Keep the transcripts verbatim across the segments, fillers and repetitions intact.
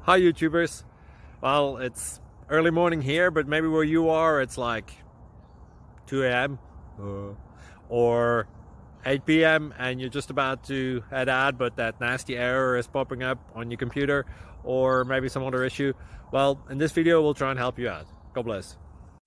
Hi YouTubers. Well, it's early morning here, but maybe where you are it's like two A M uh, or eight P M and you're just about to head out, but that nasty error is popping up on your computer, or maybe some other issue. Well, in this video we'll try and help you out. God bless.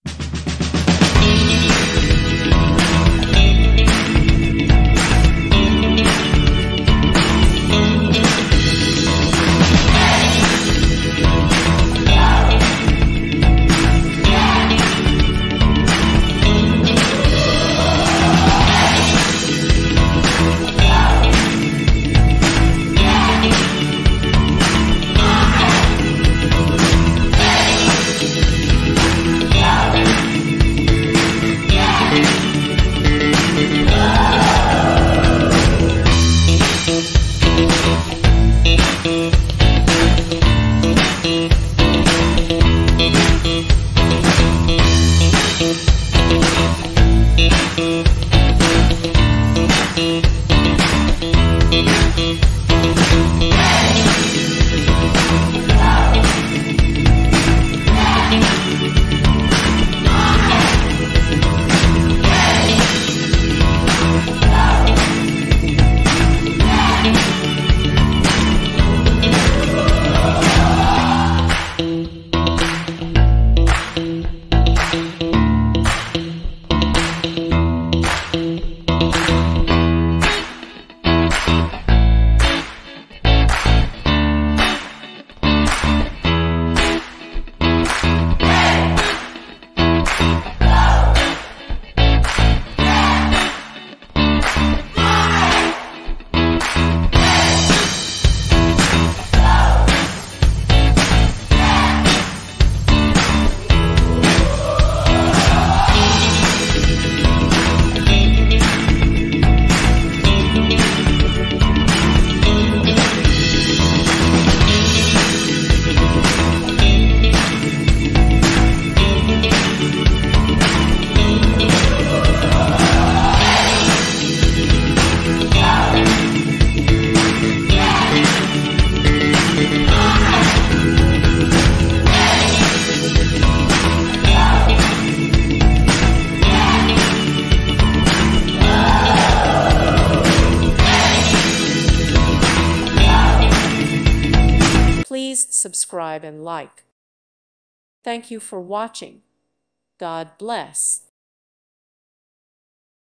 Please subscribe and like. Thank you for watching. God bless.